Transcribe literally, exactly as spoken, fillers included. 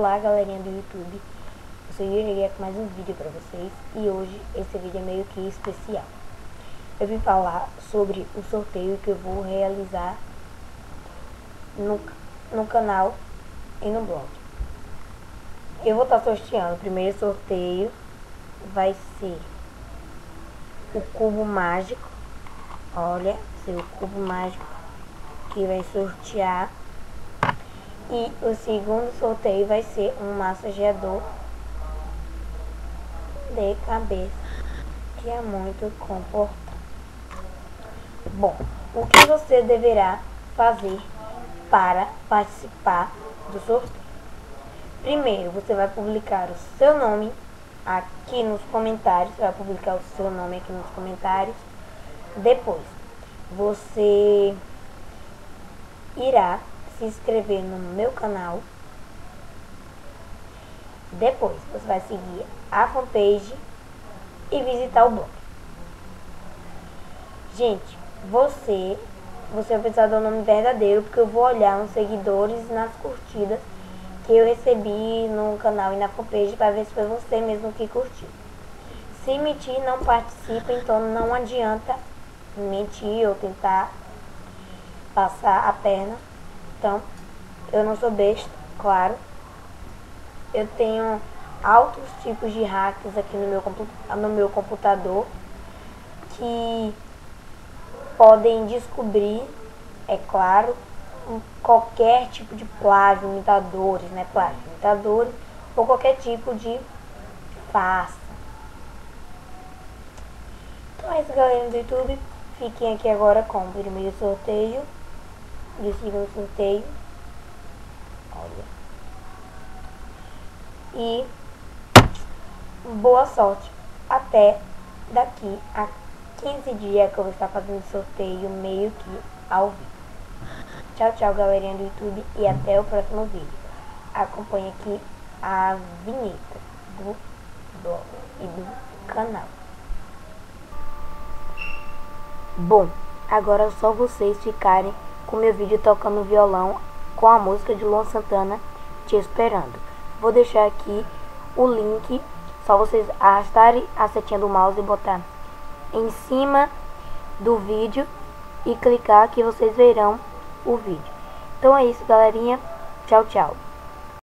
Olá, galerinha do YouTube, eu sou Yuri com mais um vídeo pra vocês e hoje esse vídeo é meio que especial. Eu vim falar sobre o sorteio que eu vou realizar no, no canal e no blog. Eu vou estar sorteando, o primeiro sorteio vai ser o cubo mágico, olha, ser o cubo mágico que vai sortear. E o segundo sorteio vai ser um massageador de cabeça, que é muito confortável. Bom, o que você deverá fazer para participar do sorteio? Primeiro, você vai publicar o seu nome aqui nos comentários, você vai publicar o seu nome aqui nos comentários. Depois, você irá se inscrever no meu canal. Depois você vai seguir a fanpage e visitar o blog. Gente, você você vai precisar dar o nome verdadeiro, porque eu vou olhar nos seguidores e nas curtidas que eu recebi no canal e na fanpage para ver se foi você mesmo que curtiu. Se mentir, não participa, então não adianta mentir ou tentar passar a perna. Então, eu não sou besta, claro. Eu tenho altos tipos de hacks aqui no meu, no meu computador que podem descobrir, é claro, qualquer tipo de plágio, imitadores, né? Plágio, imitadores ou qualquer tipo de farsa. Então é isso, galera do YouTube. Fiquem aqui agora com o primeiro sorteio e o segundo sorteio. Olha. E boa sorte. Até daqui a quinze dias que eu vou estar fazendo sorteio meio que ao vivo. Tchau, tchau, galerinha do YouTube. E até o próximo vídeo. Acompanhe aqui a vinheta do blog e do canal. Bom, agora é só vocês ficarem com meu vídeo tocando violão com a música de Luan Santana, Te Esperando. Vou deixar aqui o link, só vocês arrastarem a setinha do mouse e botar em cima do vídeo e clicar que vocês verão o vídeo. Então é isso, galerinha. Tchau, tchau.